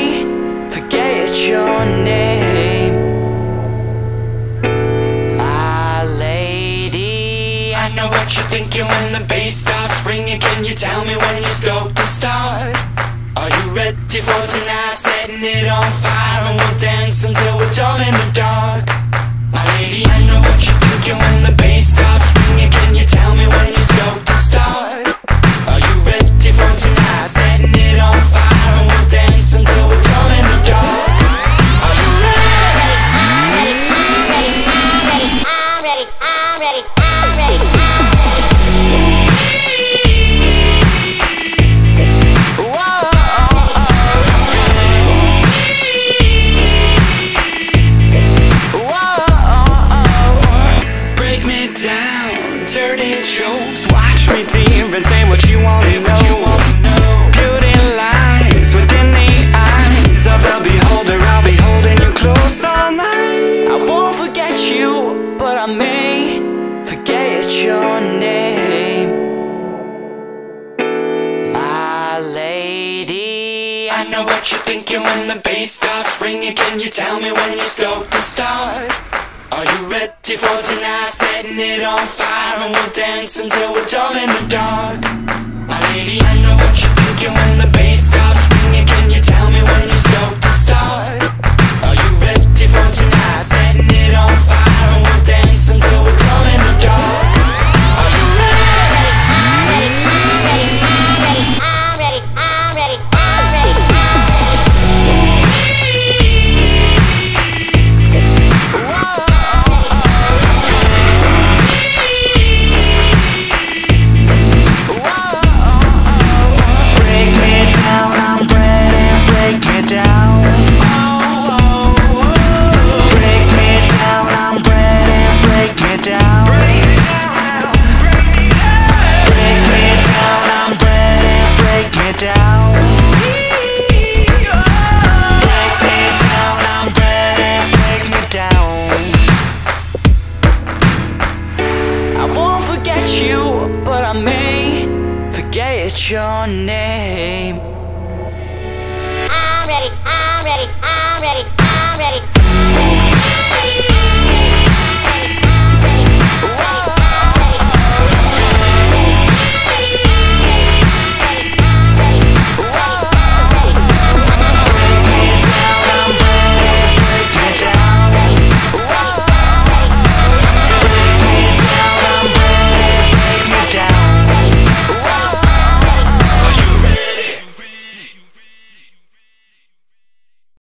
may forget your name, my lady. I know what you're thinking when the bass starts ringing. Can you tell me when you're stoked to start? Are you ready for tonight? Setting it on fire and we'll dance until we're dumb in the dark. My lady, I know what you're thinking when the bass starts ringing. Can you tell me when you're stoked to start? Are you ready for tonight? Setting it on fire and we'll dance until we're dumb in the dark. Are you ready? I'm ready, I'm ready, I'm ready, I'm ready, I'm ready. Dirty jokes, watch me deep and say what you want to know. Beauty lies within the eyes of the beholder. I'll be holding you close all night. I won't forget you, but I may forget your name, my lady. I know what you're thinking when the bass starts ringing. Can you tell me when you're stoked to start? Are you ready for tonight? Setting it on fire and we'll dance until we're dumb in the dark. My lady, I know what you're thinking when the bass starts ringing. Can you tell me when you're stoked to start? Are you ready for tonight? Setting it on fire and we'll dance until we're dumb in the dark. Are you ready? I'm ready, I'm ready, I'm ready, I'm ready, I'm ready. But I may forget your name. I'm ready, I'm ready, I'm ready, I'm ready.